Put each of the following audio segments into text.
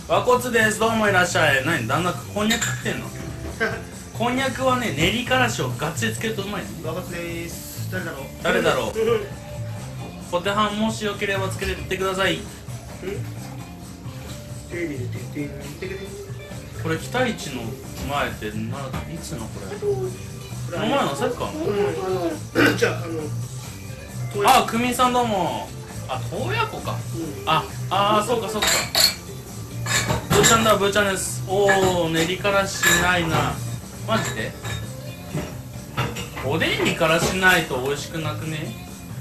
和骨です。どうもいらっしゃい。何旦那こんにゃく食ってんの？こんにゃくはね、練りからしをガッツリつけるとうまいの。 和骨です。 誰だろうポテハンもしよければつけてってください。これ北一の前っていつのこれ？この前のサッカーの？ じゃあ、久美さんどうも。あ、洞爺湖か。そうかそうか。ブーちゃんだ、ブーちゃんです。おお、練りからしないな。マジで？おでんにからしないと美味しくなくね？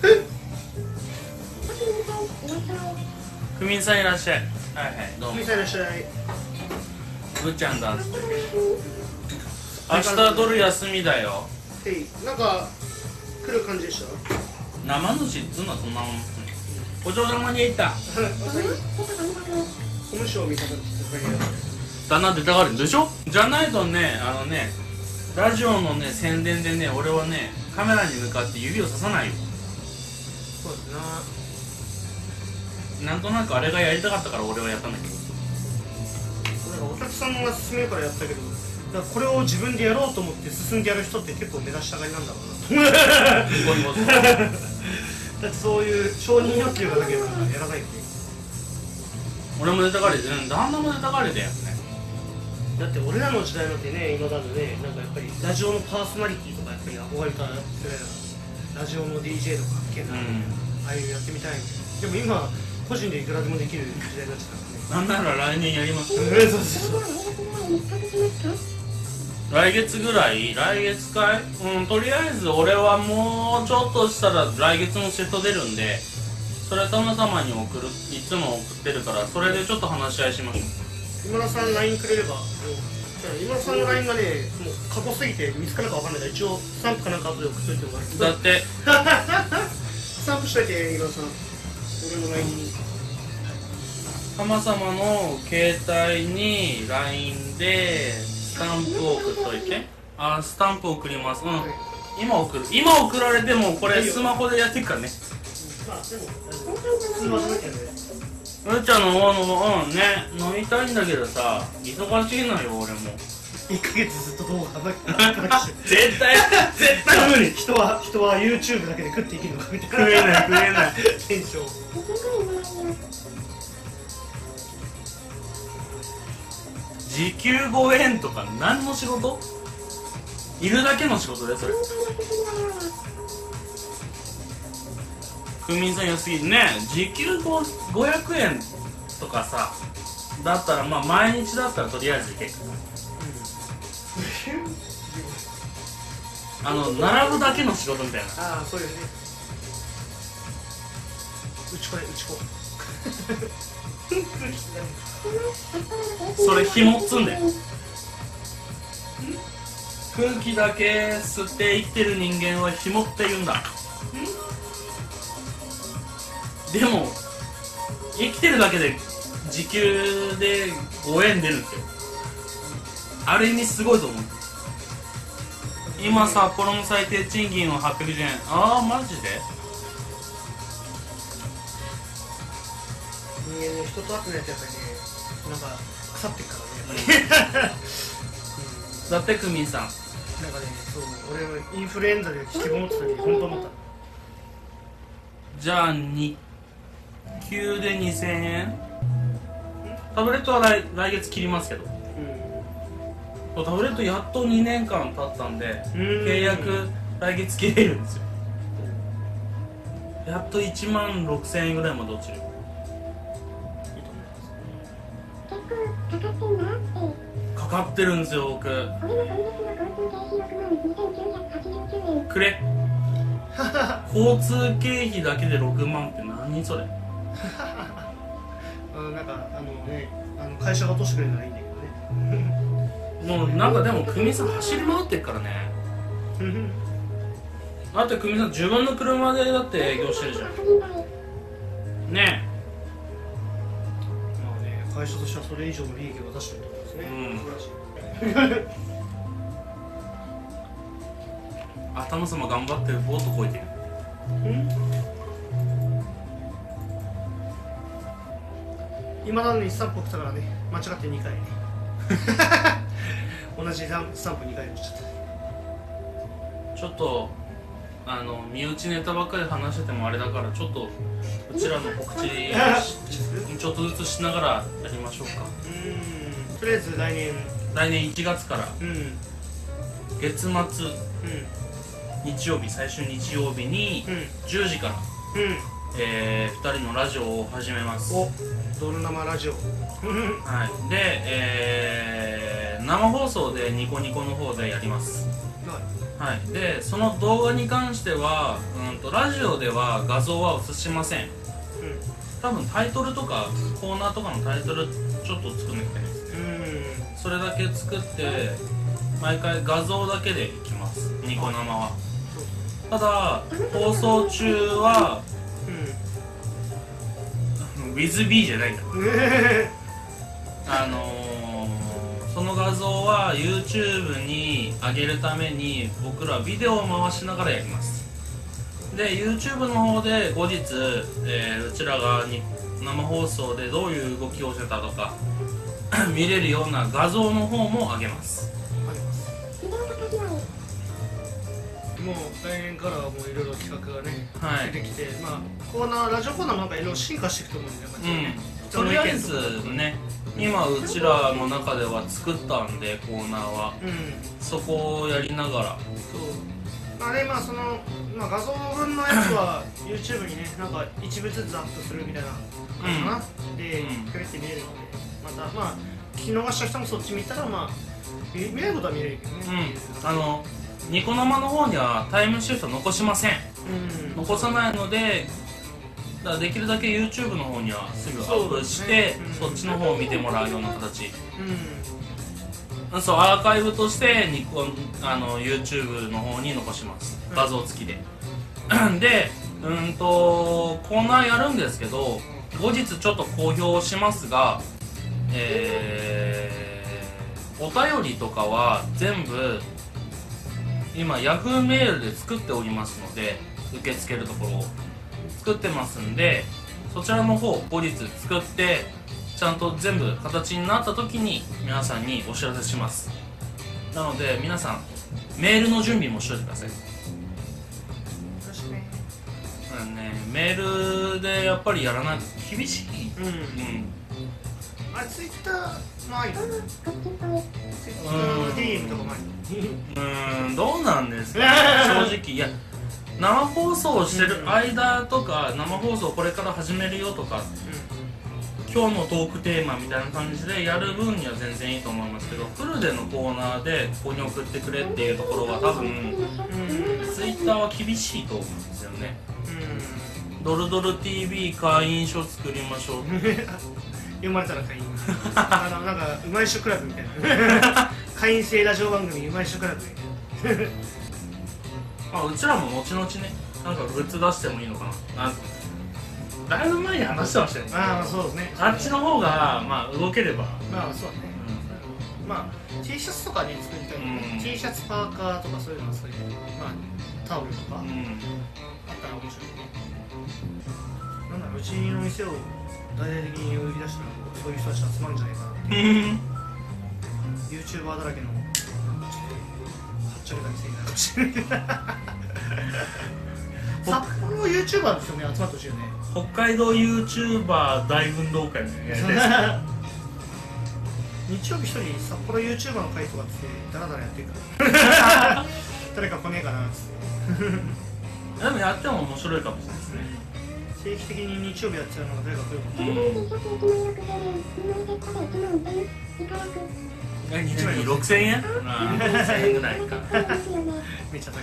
久美さんいらっしゃい。はいはい、どうも。 久美さんいらっしゃい。 ブーちゃんだっつって。明日ドル休みだよ。 なんか来る感じでした？ 生主っつうのはそんなもん。お嬢様に行った。 コムショウみたいな旦那出たがるんでしょ？じゃないとね、ラジオのね宣伝でね、俺はねカメラに向かって指をささないよ。 そうですなんとなくあれがやりたかったから俺はやったんだけど。 お客さんが勧めるからやったけど、だからこれを自分でやろうと思って進んでやる人って結構目指したがりなんだろうな。だってそういう承認欲求がなければやらないって。 俺も出たがりで、旦那も出たがりだよね。 だって俺らの時代なんてね、今だとね、なんかやっぱりラジオのパーソナリティとかやっぱり憧れた世代だ。ラジオの DJ とかああいうやってみたい。でも今個人でいくらでもできる時代になっちゃったからね。 なんなら来年やります。 そう来月ぐらい？来月かい？とりあえず俺はもうちょっとしたら来月のシフト出るんで、それ殿様に送る、いつも送ってるから、それでちょっと話し合いしましょう。 今田さん LINE くれれば、今田さんの LINE がね、もう過去すぎて見つかるかわかんないから、一応スタンプかなんか後で送っといてもらって。 だってスタンプしといて、今田さん、俺の LINE に。 様様の携帯に LINE でスタンプを送っといて。スタンプ送ります。今送る。今送られてもこれスマホでやっていくからね。 まあでも通話しなきゃね。 うーちゃんの方のね、飲みたいんだけどさ、忙しいのよ俺も。 1ヶ月ずっと動画ばっかりして絶対無理。人は YouTube だけで食っていけるのかみたいな。 食えないテンション。 時給5円とか何の仕事？いるだけの仕事だよそれ。久美さん良すぎるね。時給500円とかさ、だったらまあ毎日だったらとりあえず結構並ぶだけの仕事みたいな。 ああ、そういうね。うちこそれ紐っつんだよ。空気だけ吸って生きてる人間は紐って言うんだ。でも生きてるだけで時給で5円出るんですよ。ある意味すごいと思う。今札幌の最低賃金は810円。ああマジで？ 人間の人と会ってないとやっぱりね、なんか腐ってっからね、やっぱり。 だって久美さんなんかね、そう、俺はインフルエンザで引きこもってた時本当思った。 じゃあ日給で2000円。タブレットは来月切りますけど、タブレットやっと2年間経ったんで契約来月切れるんですよ。やっと1万6000円ぐらいまで落ちる。かかってるんですよ僕。くれ。交通経費だけで6万って何それ。 なんか会社が落としてくれるならいいんだけどね。 もうなんかでも久美さん走り回ってっからね。だって久美さん自分の車でだって営業してるじゃんね。 まあね、会社としてはそれ以上の利益を出してるってことですね。 頭様頑張ってボートこいてる。 今だにスタンプ送ったからね、間違って2回同じスタンプ2回打っちゃった。 ちょっと身内ネタばっかり話しててもあれだから、ちょっとうちらの告知ちょっとずつしながらやりましょうか。 とりあえず来年 1月から月末、日曜日、最終日曜日に10時から、2人のラジオを始めます。 お、ドル生ラジオはい、で、生放送でニコニコの方でやります。はい、でその動画に関しては、ラジオでは画像は映しません。多分タイトルとかコーナーとかのタイトルちょっと作んなきゃいけないです。それだけ作って毎回画像だけでいきます、ニコ生は。ただ放送中は、WithB じゃないんだその画像は YouTube に上げるために僕らビデオを回しながらやります。で YouTube の方で後日、うちらが生放送でどういう動きをしてたとか見れるような画像の方も上げます。 もう来年からはもういろいろ企画がね、出てきて、 コーナー、ラジオコーナーもなんかいろいろ進化していくと思うんで、 とりあえずね、今うちらの中では作ったんでコーナーは、そこをやりながら、 その画像分のやつは YouTube にね、なんか一部ずつアップするみたいな感じかな、で、くれって見れるので、また聞き逃した人もそっち見たら、見れることは見れるけどね。 ニコ生の方にはタイムシフト残しません。残さないので、できるだけ YouTube の方にはすぐアップして、そっちの方を見てもらうような形。そう、アーカイブとしてYouTube の方に残します。画像付きで。で、コーナーやるんですけど、後日ちょっと公表しますが、お便りとかは全部今 Yahoo メールで作っておりますので、受け付けるところを作ってますんで、そちらの方後日作ってちゃんと全部形になった時に皆さんにお知らせします。なので皆さんメールの準備もしといてください。メールでやっぱりやらないと厳しい。 ツイッターもありだね。ツイッター DM とかもあり。 どうなんですか、正直。いや、生放送してる間とか、生放送これから始めるよとか、今日のトークテーマみたいな感じでやる分には全然いいと思いますけど、フルでのコーナーでここに送ってくれっていうところは多分、ツイッターは厳しいと思うんですよね。ドルドル TV 会員証作りましょう読まれたら会員なんかうまいしょクラブみたいな会員制ラジオ番組うまいしょクラブみたいなうちらも後々ね、なんかグッズ出してもいいのかな。だいぶ前に話してましたよね。 そうですね。 あっちの方が動ければ、 そうだね。T シャツとかね作りたいので、T シャツ、パーカーとかそういうのはそういうタオルとかあったら面白いね。なんだろう、うちの店を大々的に売り出したらそういう人たち集まるんじゃないかなってYouTuber だらけのはっちゃけた店になるかもしれない札幌 YouTuber の人ね集まってほしいよね。 北海道 YouTuber 大運動会みたいなやりたいです日曜日一人札幌 YouTuber の会とかってダラダラやってるから誰か来ねえかなっつってでもやっても面白いかもしれないですね。 定期的に日曜日やっちゃうのが誰か来るかも。 6000円？6000円ぐらいか。 めっちゃ高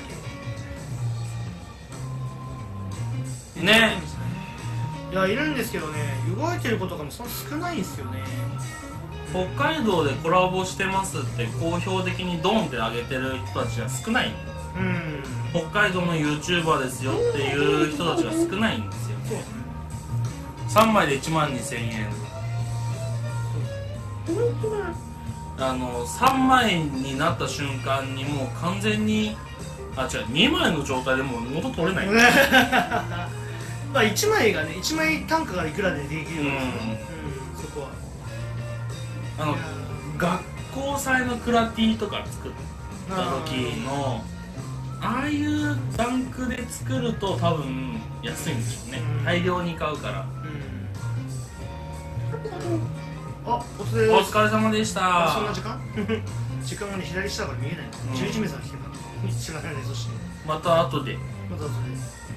い。 ね。 いや、いるんですけどね、動いてることがそんな少ないんですよね。 北海道でコラボしてますって公表的にドンって上げてる人たちが少ない。北海道の YouTuber ですよっていう人たちが少ないんですよ。3枚で12000円。3枚になった瞬間にもう完全に2枚の状態でもう元取れない1 枚がね、1枚単価がいくらでできるんですよ。 そこは。 学校祭のクラティとか作った時のああいうタンクで作ると多分安いんでしょうね、大量に買うから。 あ、 お疲れ様でした。 そんな時間時間がね、左下から見えない。11名さん来てた。知らないね、そしてまた後で。 また後で。